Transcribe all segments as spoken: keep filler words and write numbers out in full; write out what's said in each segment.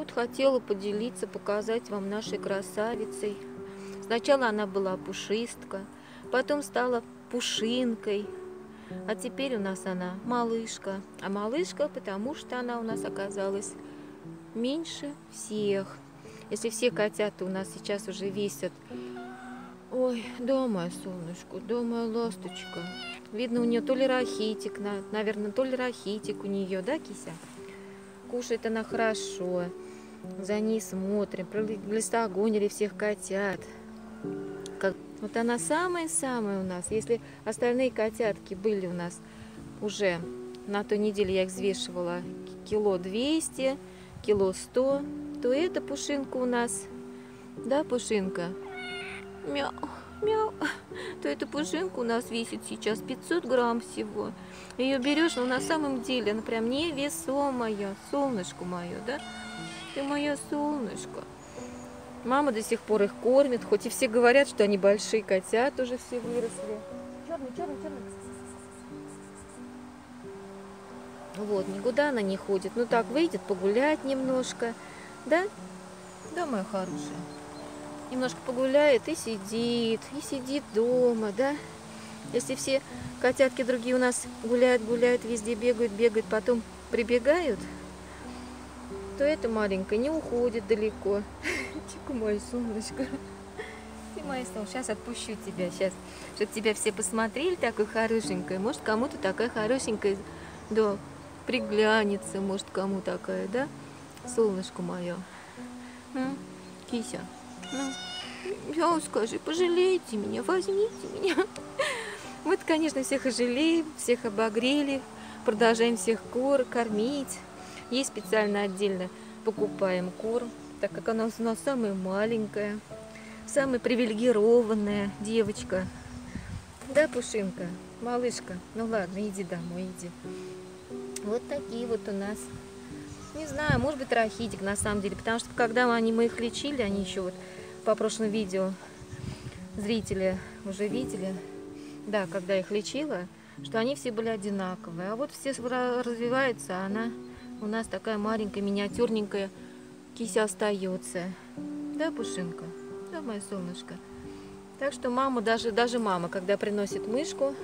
Вот хотела поделиться, показать вам нашей красавицей. Сначала она была пушистка, потом стала пушинкой, а теперь у нас она малышка. А малышка, потому что она у нас оказалась меньше всех. Если все котята у нас сейчас уже весят... Ой, да, моя солнышко, да, моя ласточка. Видно, у нее то ли рахитик, наверное, то ли рахитик у нее, да, кися? Кушает она хорошо. За ней смотрим, пролистогонили всех котят. Как... Вот она самая-самая у нас. Если остальные котятки были у нас уже на той неделе, я их взвешивала кило двести, кило сто, то эта пушинка у нас, да, пушинка? Мяу, мяу. То эта пушинка у нас весит сейчас пятьсот грамм всего. Ее берешь, но на самом деле она прям невесомая, солнышко мое, да? Ты моя солнышко. Мама до сих пор их кормит, хоть и все говорят, что они большие котята уже все выросли. Черный, черный, черный. Вот, никуда она не ходит. Ну так, выйдет погулять немножко, да? Да, моя хорошая. Немножко погуляет и сидит, и сидит дома, да? Если все котятки другие у нас гуляют, гуляют, везде бегают, бегают, потом прибегают, то эта маленькая не уходит далеко. Чику, мое солнышко. Ты моя солнышко. Сейчас отпущу тебя, сейчас, чтобы тебя все посмотрели, такой хорошенькая. Может, кому-то такая хорошенькая, да, приглянется, может, кому такая, да? Солнышко мое. М? Кися, ну, я скажи, пожалейте меня, возьмите меня. Мы, конечно, всех и жалеем, всех обогрели, продолжаем всех кор кормить. Ей специально отдельно покупаем корм, так как она у нас самая маленькая, самая привилегированная девочка. Да, Пушинка, малышка? Ну ладно, иди домой, иди. Вот такие вот у нас. Не знаю, может быть, рахитик на самом деле, потому что когда они, мы их лечили, они еще вот по прошлому видео зрители уже видели, да, когда их лечила, что они все были одинаковые. А вот все развиваются, а она у нас такая маленькая, миниатюрненькая кися остается. Да, Пушинка? Да, моя солнышко. Так что мама, даже, даже мама, когда приносит мышку,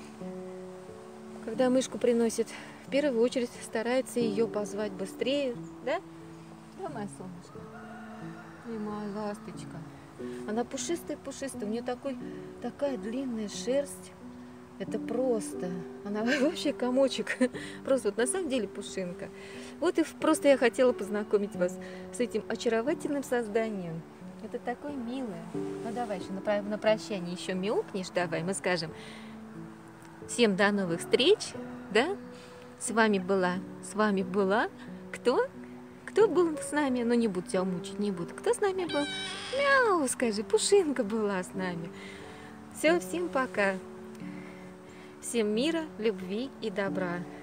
когда мышку приносит, в первую очередь старается ее позвать быстрее. Да? Да, моя солнышко? И моя ласточка. Она пушистая-пушистая, у нее такой, такая длинная шерсть. Это просто, она вообще комочек, просто вот на самом деле пушинка. Вот и просто я хотела познакомить вас с этим очаровательным созданием. Это такое милое. Ну давай еще на, на прощание еще мяукнешь, давай мы скажем. Всем до новых встреч, да? С вами была, с вами была, кто? Кто был с нами? Ну не буду тебя мучить, не буду. Кто с нами был? Мяу, скажи, Пушинка была с нами. Все, всем пока. Всем мира, любви и добра.